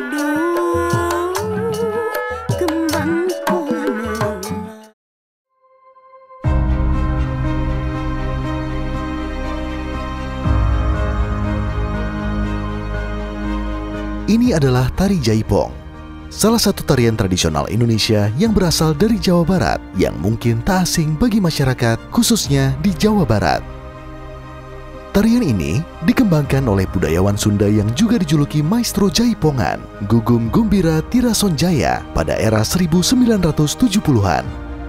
Ini adalah tari Jaipong, salah satu tarian tradisional Indonesia yang berasal dari Jawa Barat yang mungkin tak asing bagi masyarakat khususnya di Jawa Barat. Tarian ini dikembangkan oleh budayawan Sunda yang juga dijuluki Maestro Jaipongan, Gugum Gumbira Tirasonjaya pada era 1970-an.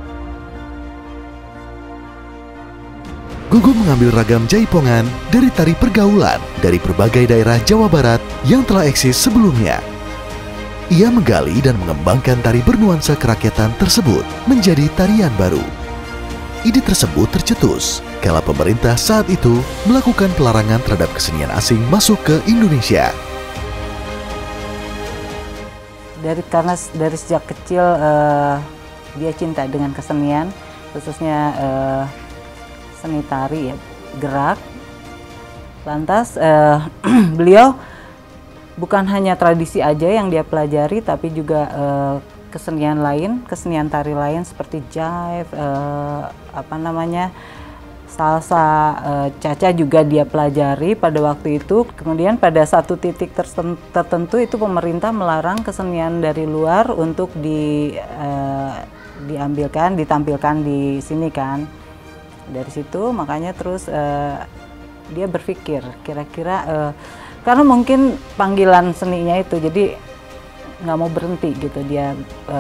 Gugum mengambil ragam jaipongan dari tari pergaulan dari berbagai daerah Jawa Barat yang telah eksis sebelumnya. Ia menggali dan mengembangkan tari bernuansa kerakyatan tersebut menjadi tarian baru. Ide tersebut tercetus kala pemerintah saat itu melakukan pelarangan terhadap kesenian asing masuk ke Indonesia. Karena dari sejak kecil dia cinta dengan kesenian, khususnya seni tari ya, gerak. Lantas beliau bukan hanya tradisi aja yang dia pelajari, tapi juga kesenian lain, kesenian tari lain seperti jive, salsa, caca juga dia pelajari pada waktu itu. Kemudian pada satu titik tertentu itu pemerintah melarang kesenian dari luar untuk ditampilkan di sini kan. Dari situ makanya terus dia berpikir kira-kira karena mungkin panggilan seninya itu, jadi nggak mau berhenti gitu dia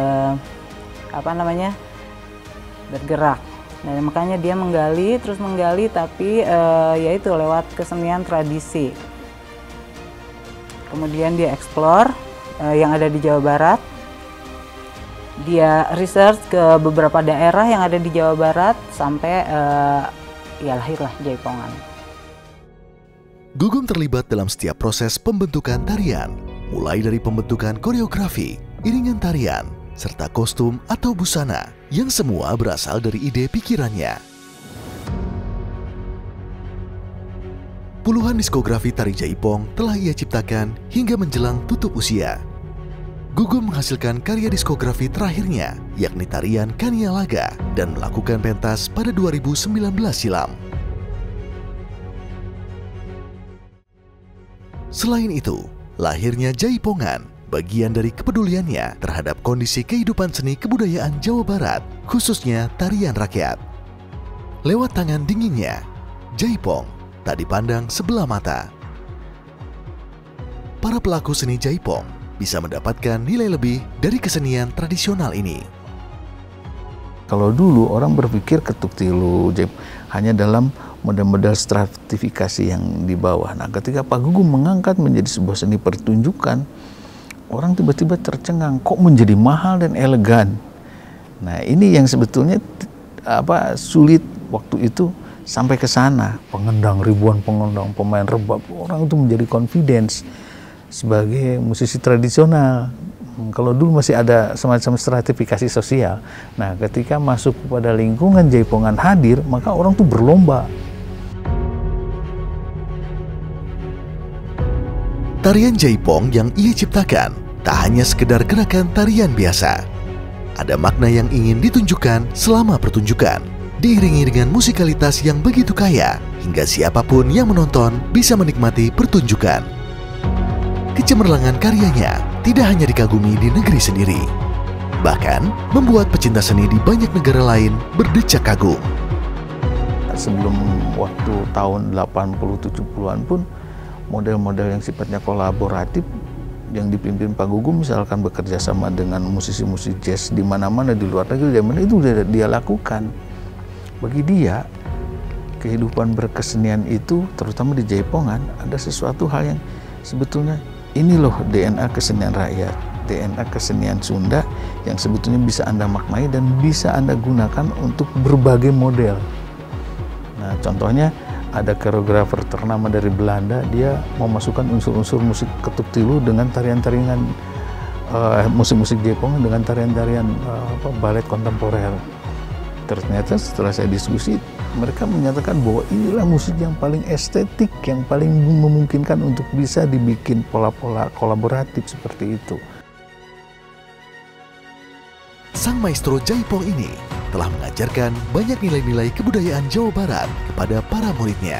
bergerak. Nah, makanya dia menggali tapi yaitu lewat kesenian tradisi. Kemudian dia explore yang ada di Jawa Barat. Dia research ke beberapa daerah yang ada di Jawa Barat sampai ya lahirlah Jaipongan. Gugum terlibat dalam setiap proses pembentukan tarian, mulai dari pembentukan koreografi, iringan tarian, serta kostum atau busana yang semua berasal dari ide pikirannya. Puluhan diskografi tari Jaipong telah ia ciptakan hingga menjelang tutup usia. Gugum menghasilkan karya diskografi terakhirnya, yakni tarian Kania Laga, dan melakukan pentas pada 2019 silam. Selain itu, lahirnya Jaipongan bagian dari kepeduliannya terhadap kondisi kehidupan seni kebudayaan Jawa Barat, khususnya tarian rakyat. Lewat tangan dinginnya, Jaipong tak dipandang sebelah mata. Para pelaku seni Jaipong bisa mendapatkan nilai lebih dari kesenian tradisional ini. Kalau dulu orang berpikir ketuk tilu hanya dalam model-model stratifikasi yang di bawah. Nah, ketika Pak Gugum mengangkat menjadi sebuah seni pertunjukan, orang tiba-tiba tercengang, kok menjadi mahal dan elegan. Nah, ini yang sebetulnya sulit waktu itu sampai ke sana. Ribuan pengendang, pemain rebab, orang itu menjadi confidence sebagai musisi tradisional. Kalau dulu masih ada semacam stratifikasi sosial. Nah, ketika masuk kepada lingkungan Jaipongan hadir, maka orang tuh berlomba. Tarian Jaipong yang ia ciptakan tak hanya sekedar gerakan tarian biasa. Ada makna yang ingin ditunjukkan selama pertunjukan, diiringi dengan musikalitas yang begitu kaya, hingga siapapun yang menonton bisa menikmati pertunjukan. Kecemerlangan karyanya tidak hanya dikagumi di negeri sendiri, bahkan membuat pecinta seni di banyak negara lain berdecak kagum. Sebelum waktu tahun 80-70-an pun model-model yang sifatnya kolaboratif yang dipimpin Pak Gugum, misalkan bekerja sama dengan musisi-musisi jazz di mana-mana di luar negeri, itu sudah dia lakukan. Bagi dia, kehidupan berkesenian itu, terutama di Jaipongan, ada sesuatu hal yang sebetulnya ini loh DNA kesenian rakyat, DNA kesenian Sunda yang sebetulnya bisa Anda maknai dan bisa Anda gunakan untuk berbagai model. Nah, contohnya ada koreografer ternama dari Belanda, dia memasukkan unsur-unsur musik ketuk tilu dengan tarian-tarian musik-musik Jaipongan dengan tarian-tarian balet kontemporer. ternyata setelah saya diskusi, mereka menyatakan bahwa inilah musik yang paling estetik, yang paling memungkinkan untuk bisa dibikin pola-pola kolaboratif seperti itu. Sang maestro jaipong ini telah mengajarkan banyak nilai-nilai kebudayaan Jawa Barat kepada para muridnya.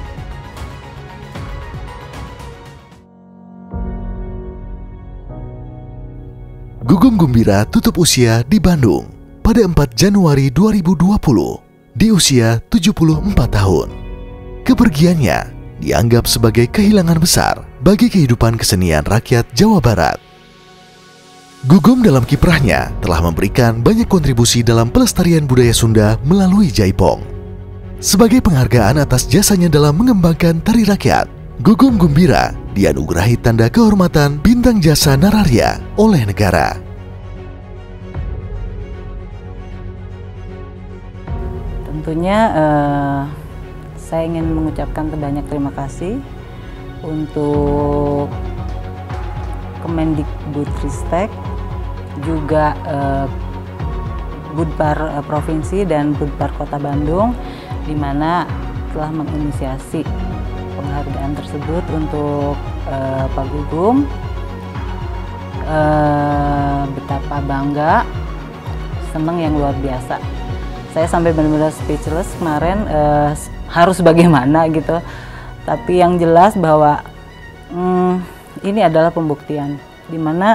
Gugum Gumbira tutup usia di Bandung pada 4 Januari 2020 di usia 74 tahun. Kepergiannya dianggap sebagai kehilangan besar bagi kehidupan kesenian rakyat Jawa Barat. Gugum dalam kiprahnya telah memberikan banyak kontribusi dalam pelestarian budaya Sunda melalui jaipong. Sebagai penghargaan atas jasanya dalam mengembangkan tari rakyat, Gugum Gumbira dianugerahi tanda kehormatan Bintang Jasa Nararya oleh negara. Tentunya saya ingin mengucapkan banyak terima kasih untuk Kemendikbudristek, juga Budpar Provinsi dan Budpar Kota Bandung, di mana telah menginisiasi penghargaan tersebut untuk Pak Gugum. Betapa bangga, senang yang luar biasa. Saya sampai benar-benar speechless kemarin, harus bagaimana gitu. Tapi yang jelas bahwa ini adalah pembuktian di mana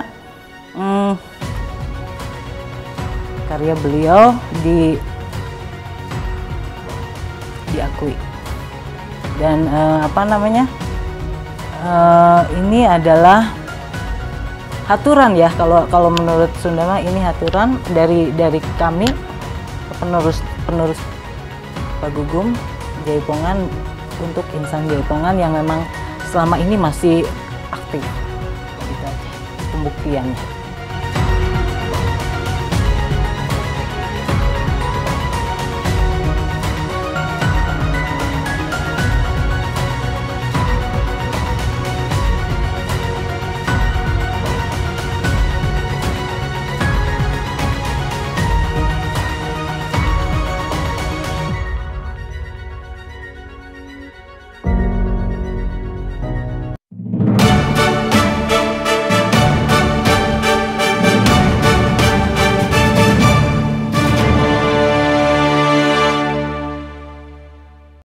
karya beliau diakui. Dan ini adalah haturan ya, kalau menurut Sunda mah ini haturan dari kami penerus Pak Gugum Jaipongan untuk insan Jaipongan yang memang selama ini masih aktif. Gitu aja pembuktiannya.